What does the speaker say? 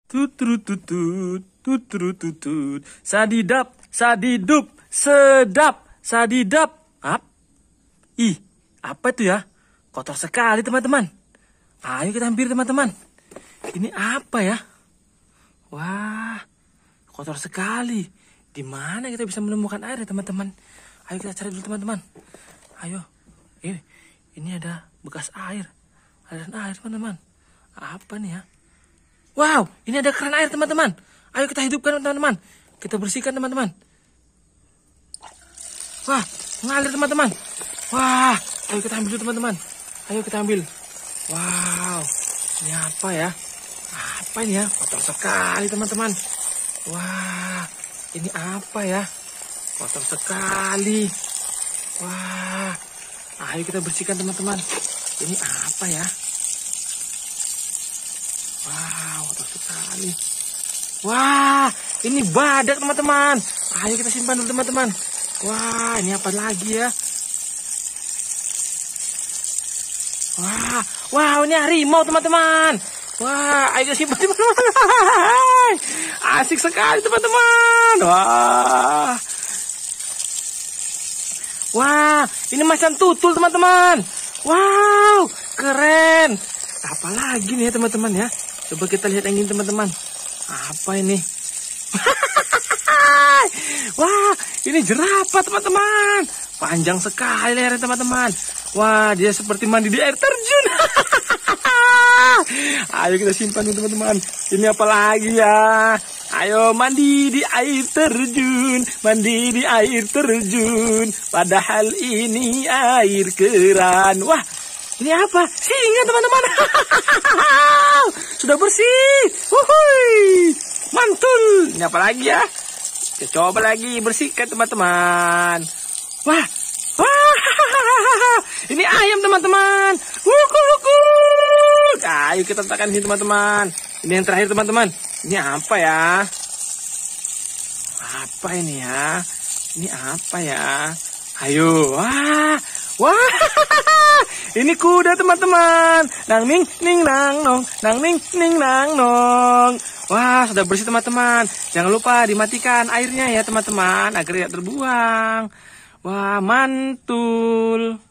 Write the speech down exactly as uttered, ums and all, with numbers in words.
Tutut tutut tutut tutut. Sadidap, sadidup, sedap, sadidap. Ap? Ih, apa itu ya? Kotor sekali teman-teman. Ayo kita hampir teman-teman. Ini apa ya? Wah, kotor sekali. Di mana kita bisa menemukan air ya teman-teman? Ayo kita cari dulu teman-teman. Ayo. Ini, ini ada bekas air. Ada air teman-teman. Apa nih ya? Wow, ini ada keran air teman-teman. Ayo kita hidupkan teman-teman. Kita bersihkan teman-teman. Wah, mengalir teman-teman. Wah, ayo kita ambil dulu teman-teman. Ayo kita ambil. Wow, ini apa ya? Apa ini ya? Kotor sekali teman-teman. Wah, ini apa ya? Kotor sekali. Wah, ayo kita bersihkan teman-teman. Ini apa ya? Wow, kotor sekali. Wah, ini badak teman-teman. Ayo kita simpan dulu teman-teman. Wah, ini apa lagi ya? Wah, wow, ini harimau teman-teman. Wah, ayo kita simpan teman-teman. Asik sekali teman-teman. Wah. Wah, ini macan tutul teman-teman. Wow, keren. Apa lagi nih ya teman-teman ya? Coba kita lihat yang ini teman-teman. Apa ini? Wah, ini jerapah teman-teman. Panjang sekali lehernya teman-teman. Wah, dia seperti mandi di air terjun. Ayo kita simpan nih teman-teman. Ini apa lagi ya? Ayo mandi di air terjun, mandi di air terjun. Padahal ini air keran. Wah, ini apa? Singa teman-teman. Sudah bersih. Wuhui. Mantul. Ini apa lagi ya? Kita coba lagi bersihkan teman-teman. Wah. Wah. Ini ayam teman-teman. Wuku wuku. Ayo kita letakkan sini teman-teman. Ini yang terakhir teman-teman. Ini apa ya? Apa ini ya? Ini apa ya? Ayo. Wah. Wah. Ini kuda teman-teman. Nang ning ning nang nong, nang ning ning nang nong. Wah, sudah bersih teman-teman. Jangan lupa dimatikan airnya ya teman-teman agar tidak terbuang. Wah, mantul.